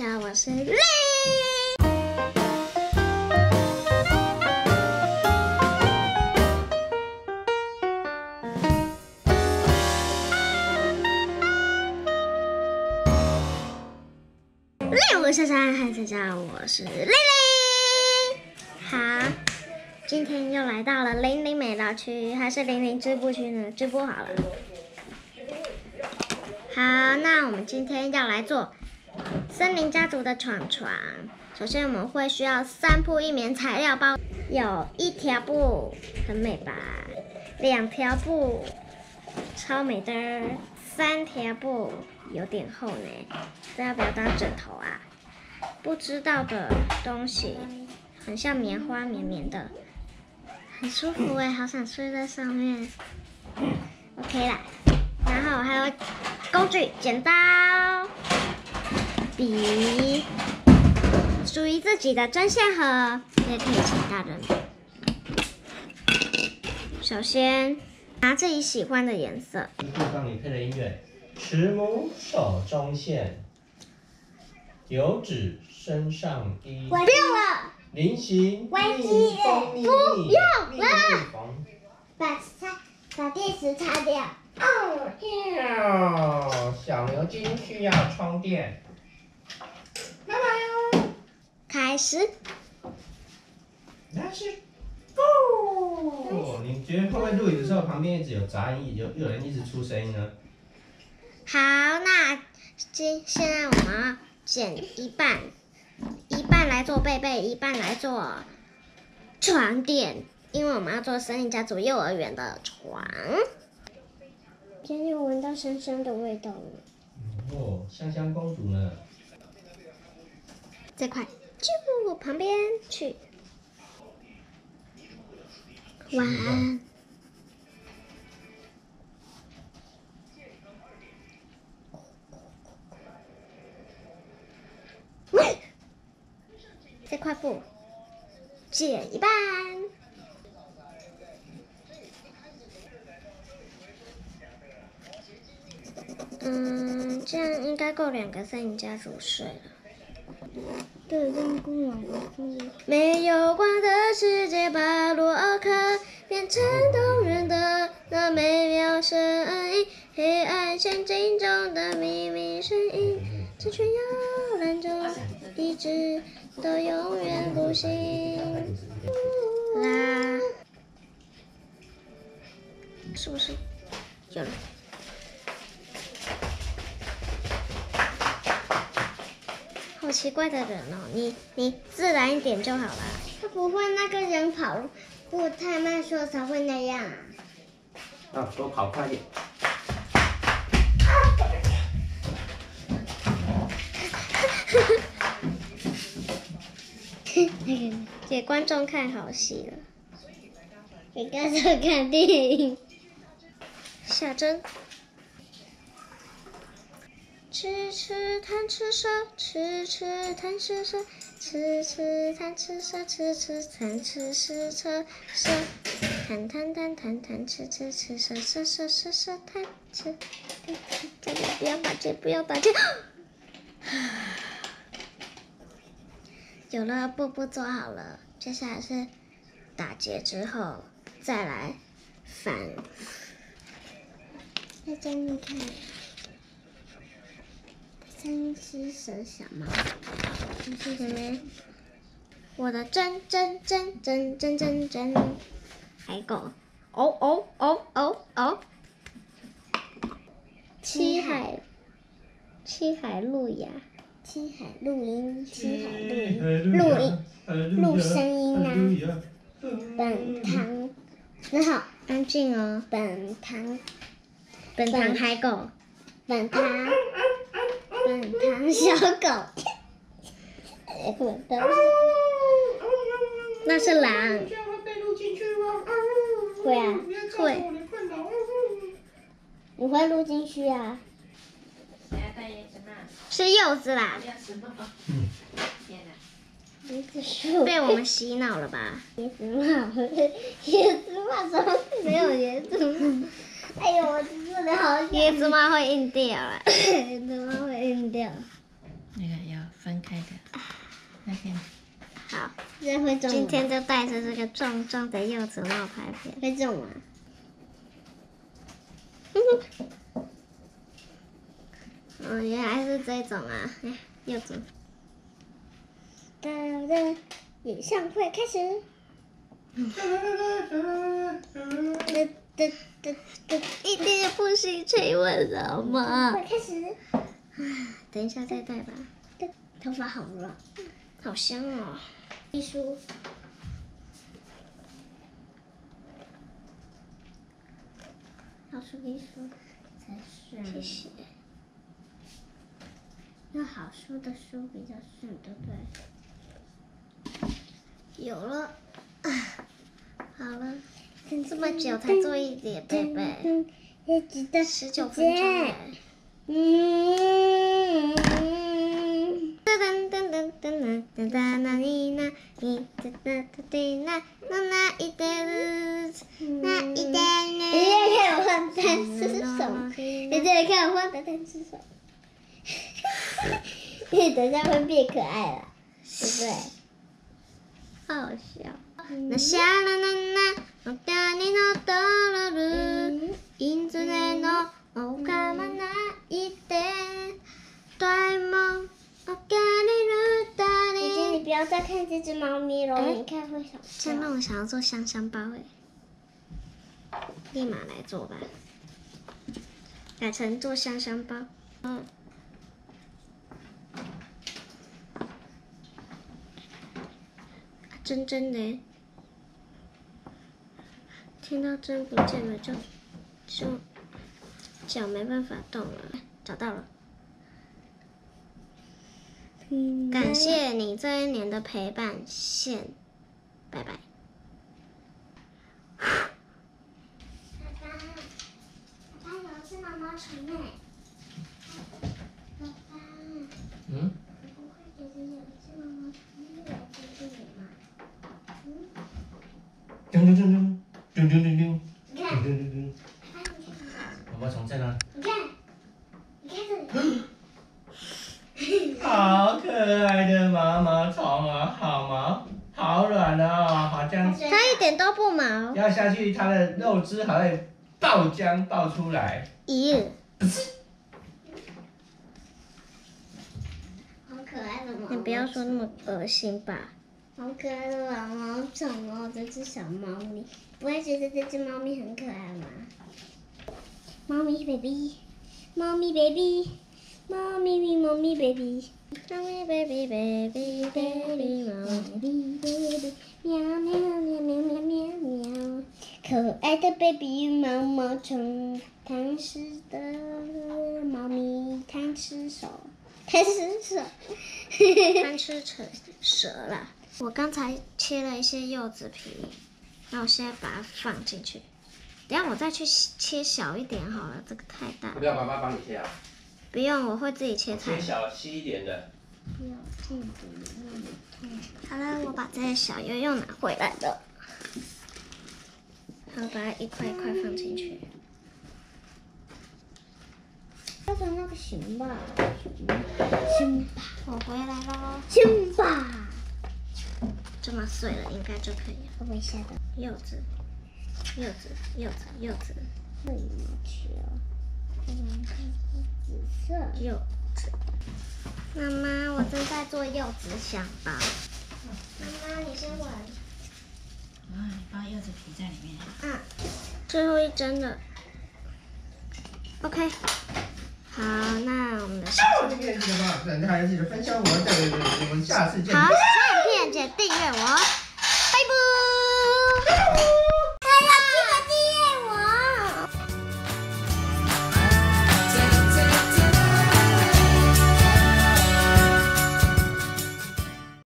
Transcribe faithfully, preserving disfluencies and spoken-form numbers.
家好，我是丽。六下山，嗨，大家好，我是丽丽。好，今天又来到了零零美劳区，还是零零织布区呢？织布好了。好，那我们今天要来做森林家族的床床。首先我们会需要三铺一棉材料包，有一条布，很美吧？两条布，超美的。三条布，有点厚呢，这要不要当枕头啊？不知道的东西，很像棉花，绵绵的，很舒服哎，好想睡在上面。OK 啦，然后还有工具，剪刀、笔，属于自己的针线盒，也可以请大人。首先拿自己喜欢的颜色。 就是帮你配的音乐，慈母手中线，油纸身上衣。 不用了。 菱形危机蜜蜂蜜不用蜜了蜜蜂。 把擦，把电池插掉。 哦，小牛津需要充电。拜拜哟。 开始。 那是。哦，你觉得会不会录影的时候旁边一直有杂音，有有人一直出声音呢？ 好，那今现在我们要剪一半，一半来做被被，一半来做床垫，因为我们要做森林家族幼儿园的床。今天又闻到香香的味道了。 哦，香香公主呢？ 这块就旁边去。晚安。这块布剪一半。嗯，这样应该够两个森林家族睡了。对，跟公两个睡。没有光的世界，把洛克变成动人的那美妙声音，黑暗陷阱中的秘密声音，这群摇篮中一直都永远不醒。啦，是不是有了？好奇怪的人哦，你你自然一点就好了。他不会那个人跑步太慢，所以才会那样啊。 啊，多跑快点。 给观众看好戏了。给观众看电影。下针。吃吃贪吃蛇，吃吃贪吃蛇，吃吃贪吃蛇，吃吃贪吃蛇蛇蛇，贪贪贪贪贪吃吃吃蛇蛇蛇蛇蛇贪吃。这里不要打结，不要打结。有了布布做好了，接下来是打结之后再来反。再这样看。三只蛇小猫，你是什么？我的针针针针针针针，海狗，哦哦哦哦哦，七海，七海路亚，七海录音，七海录音，录音，录声音啊。本堂，你好，安静哦。本堂，本堂海狗，本堂。本堂小狗，那是狼。会啊，会。你会录进去啊？是柚子啦。椰子树被我们洗脑了吧？椰子帽，椰子帽怎么没有椰子帽？哎呦，我真的好椰子帽会硬掉了，椰子帽会硬掉。 那个要分开的，那边。 好， 这会中吗？ 今天就带着这个壮壮的柚子冒牌片。 会中吗？ 哦，原来是这种啊！哎，柚子。 哒哒，演唱会开始。哒哒哒哒， 一点也不行，吹稳了吗？ 会开始。 等一下再戴吧。 头发好软， 好香哦！ 艺术。好书艺术才顺。 谢谢。 用好书的书比较顺，对不对？ 有了，好了，这么久才做一点，贝贝， 嗯，也值得十九分钟耶。 嗯。 噔噔噔噔噔噔那一那一哒哒哒哒那那那一点日那一点你在看我换单是什么？ 日。 你在看我换的单是什么？你等下会变可爱了，对不对？ 好笑。那シャラナナおたにのとろるいつでのおかまないて对梦おかれるた姐姐，你り。 不要再看这只猫咪了， 哎你看会想真让我想要做香香包哎，立马来做吧，改成做香香包。嗯。真真的，听到针不见了就就脚没办法动了，找到了。感谢你这一年的陪伴，现，拜拜。 爸爸，爸爸有一只毛毛虫哎。爸爸， 嗯？ 你不会觉得有一只毛毛虫越来越近吗？嗯？ 叮叮叮叮叮叮叮叮你看， 叮叮叮。 哎，你看， 毛毛虫在哪里？ 你看，你看这里。 好可爱的毛毛虫啊，好毛，好软哦，好像它一点都不毛。 要下去，它的肉汁还会爆浆爆出来。 咦， 好可爱的毛毛虫。 你不要说那么恶心吧。 好可爱的毛毛虫哦，这只小猫咪，不会觉得这只猫咪很可爱吗？猫咪 baby， 猫咪 baby， 猫咪咪猫咪 baby， 猫咪 baby baby baby 猫。 baby baby， 喵喵喵喵喵喵喵，可爱的 baby 毛毛虫，贪吃的猫咪贪吃手，贪吃手， 贪吃蛇蛇了。我刚才切了一些柚子皮，那我现在把它放进去。等下我再去切小一点好了，这个太大。 不要爸爸帮你切啊， 不用，我会自己切菜。 切小细一点的。 要痛的那么痛。 好了，我把这些小柚柚拿回来了。好，把它一块一块放进去。 要成那个熊吧，熊吧， 我回来喽。 熊吧， 这么碎了，应该就可以了。 会不会吓到？ 柚子，柚子，柚子，柚子， 羽毛球，这个看是紫色。 柚子。妈妈，我正在做柚子香包。妈妈，你先玩。 啊，你放柚子皮在里面。 嗯，最后一针了。OK，好，那我们的下今天记得帮我点赞，还记得分享我，对对对，我们下次见。 好，下影片请订阅我。